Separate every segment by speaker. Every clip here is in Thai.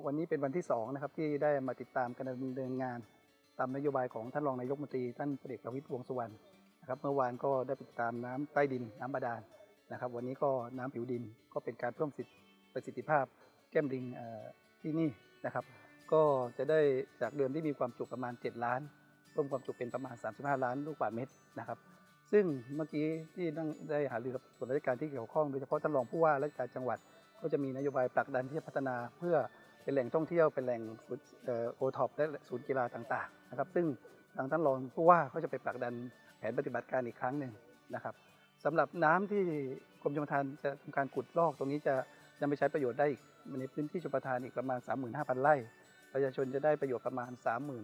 Speaker 1: วันนี้เป็นวันที่2นะครับที่ได้มาติดตามการดำเนินงานตามนโยบายของท่านรองนายกรัฐมนตรีท่านพลเอกประวิตร วงษ์สุวรรณนะครับเมื่อวานก็ได้ไปติดตามน้ำใต้ดินน้ำบาดาลนะครับวันนี้ก็น้ำผิวดินก็เป็นการเพิ่มประสิทธิภาพแก้มลิงที่นี่นะครับก็จะได้จากเดิมที่มีความจุประมาณ7 ล้านเพิ่มความจุเป็นประมาณ35 ล้านลูกบาศก์เมตรนะครับซึ่งเมื่อกี้ที่ได้หารือกับส่วนราชการที่เกี่ยวข้องโดยเฉพาะท่านรองผู้ว่าราชการจังหวัดก็จะมีนโยบายผลักดันที่จะพัฒนาเพื่อเป็นแหล่งท่องเที่ยวเป็นแหล่งโอท็อปและศูนย์กีฬาต่างๆนะครับซึ่งทางท่านรองผู้ว่าก็จะไปผลักดันแผนปฏิบัติการอีกครั้งหนึ่งนะครับสำหรับน้ำที่กรมชลประทานจะทำการขุดลอกตรงนี้จะนำไปใช้ประโยชน์ได้อีกในพื้นที่ชลประทานอีกประมาณ 35,000 ไร่ประชาชนจะได้ประโยชน์ประมาณ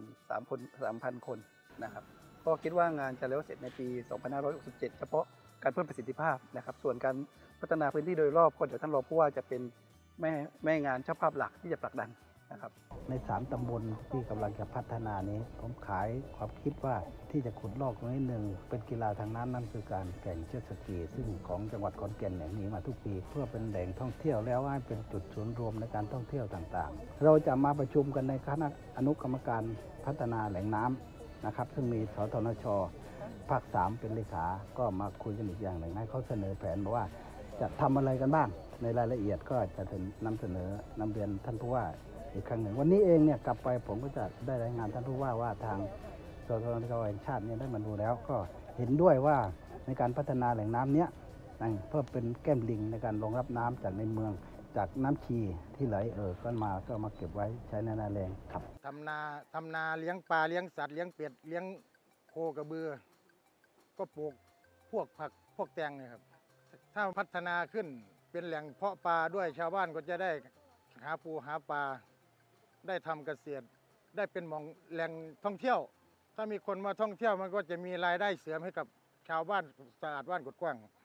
Speaker 1: 33,000 คนนะครับก็คิดว่างานจะแล้วเสร็จในปี 2567 เฉพาะการเพิ่มประสิทธิภาพนะครับส่วนการพัฒนาพื้นที่โดยรอบก็เดี๋ยวท่านรองผู้ว่าจะเป็นแม่งานเจ้าภาพหลักที่จะผลักดันนะครับ
Speaker 2: ใน3 ตำบลที่กำลังจะพัฒนานี้ผมขายความคิดว่าที่จะขุดลอกตรงนี้หนึ่งเป็นกีฬาทางน้ำนั่นคือการแข่งเจ็ตสกีซึ่งของจังหวัดขอนแก่นอย่างนี้มาทุกปีเพื่อเป็นแหล่งท่องเที่ยวแล้วให้เป็นจุดศูนย์รวมในการท่องเที่ยวต่างๆเราจะมาประชุมกันในคณะอนุกรรมการพัฒนาแหล่งน้ำนะครับซึ่งมีสทนช.ภาค 3เป็นเลขาก็มาคุยกันอีกอย่างหนึ่งให้เขาเสนอแผนว่าจะทำอะไรกันบ้างในรายละเอียดก็จะนำเสนอนำเรียนท่านผู้ว่าอีกครั้งหนึ่งวันนี้เองเนี่ยกลับไปผมก็จะได้รายงานท่านผู้ว่าทางสทนช.แห่งชาติเนี่ยได้มาดูแล้วก็เห็นด้วยว่าในการพัฒนาแหล่งน้ำเนี้ยเพื่อเป็นแก้มลิงในการรองรับน้ำจากในเมืองจากน้ำชีที่ไหลก็มาเก็บไว้ใช้ในนาแรงครับ
Speaker 3: ทำนาเลี้ยงปลาเลี้ยงสัตว์เลี้ยงเป็ดเลี้ยงโคกระบือก็ปลูกพวกผักพวกแตงเนี่ยครับถ้าพัฒนาขึ้นเป็นแหล่งเพาะปลาด้วยชาวบ้านก็จะได้หาปูหาปลาได้ทำเกษตรได้เป็นแหล่งท่องเที่ยวถ้ามีคนมาท่องเที่ยวมันก็จะมีรายได้เสริมให้กับชาวบ้านสะอาดบ้านกุดกว้าง